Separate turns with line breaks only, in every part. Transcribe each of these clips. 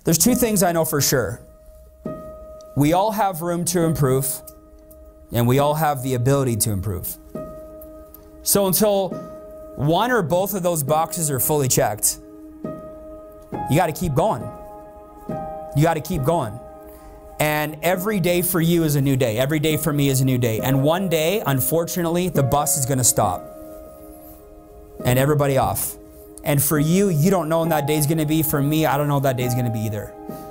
There's two things I know for sure. We all have room to improve, and we all have the ability to improve. So until one or both of those boxes are fully checked, you got to keep going. You got to keep going. And every day for you is a new day. Every day for me is a new day. And one day, unfortunately, the bus is going to stop and everybody off. And for you, you don't know when that day's going to be. For me, I don't know when that day's going to be either.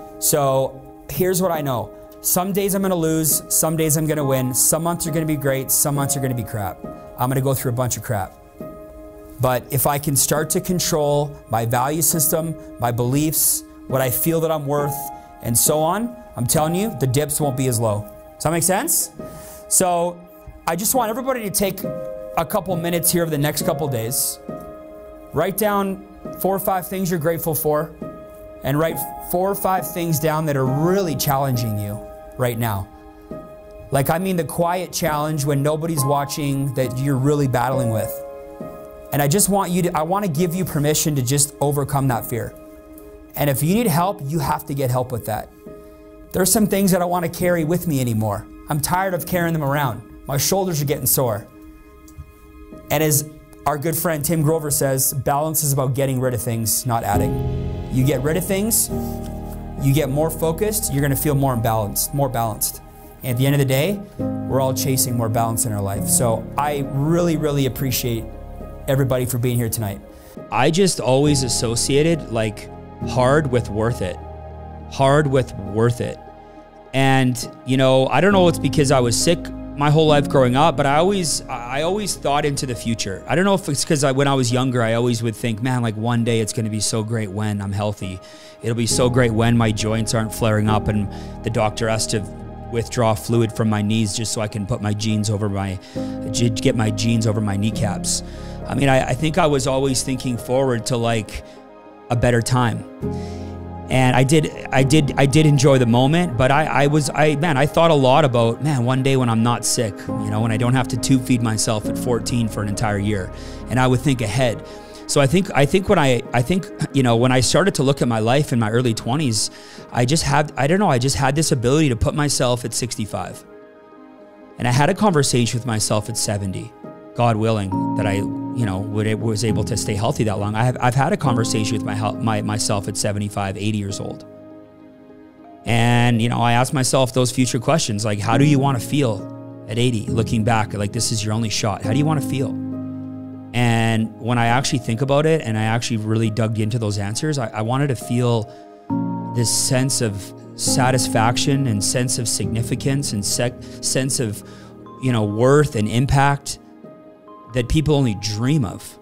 So here's what I know. Some days I'm going to lose. Some days I'm going to win. Some months are going to be great. Some months are going to be crap. I'm going to go through a bunch of crap. But if I can start to control my value system, my beliefs, what I feel that I'm worth, and so on, I'm telling you, the dips won't be as low. Does that make sense? So I just want everybody to take a couple minutes here over the next couple days. Write down 4 or 5 things you're grateful for, and write 4 or 5 things down that are really challenging you right now. Like, I mean the quiet challenge when nobody's watching that you're really battling with. And I just want you to, I want to give you permission to just overcome that fear. And if you need help, you have to get help with that. There's some things that I don't want to carry with me anymore. I'm tired of carrying them around. My shoulders are getting sore. And as our good friend Tim Grover says, balance is about getting rid of things, not adding. You get rid of things, you get more focused, you're going to feel more balanced. And at the end of the day, we're all chasing more balance in our life. So I really, really appreciate everybody for being here tonight.
I just always associated like hard with worth it. Hard with worth it. And, you know, I don't know, it's because I was sick my whole life growing up, but I always thought into the future. I don't know if it's because when I was younger, I always would think, man, like one day it's going to be so great when I'm healthy. It'll be so great when my joints aren't flaring up and the doctor has to withdraw fluid from my knees just so I can put my jeans over get my jeans over my kneecaps. I mean, I think I was always thinking forward to like a better time. And I did enjoy the moment, but I thought a lot about, man, one day when I'm not sick, you know, when I don't have to tube feed myself at 14 for an entire year, and I would think ahead. So I think you know, when I started to look at my life in my early 20s, I just had this ability to put myself at 65. And I had a conversation with myself at 70, God willing, that I, you know, was able to stay healthy that long. I've had a conversation with myself at 75, 80 years old. And, you know, I asked myself those future questions, like, how do you want to feel at 80? Looking back, like, this is your only shot. How do you want to feel? And when I actually think about it, and I actually really dug into those answers, I wanted to feel this sense of satisfaction and sense of significance and sense of, you know, worth and impact that people only dream of.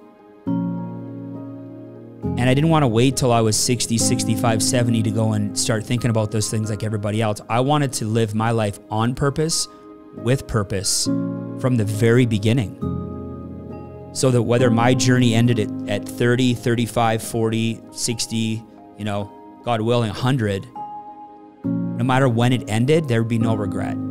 And I didn't want to wait till I was 60, 65, 70 to go and start thinking about those things like everybody else. I wanted to live my life on purpose, with purpose, from the very beginning. So that whether my journey ended at 30, 35, 40, 60, you know, God willing, 100, no matter when it ended, there would be no regret.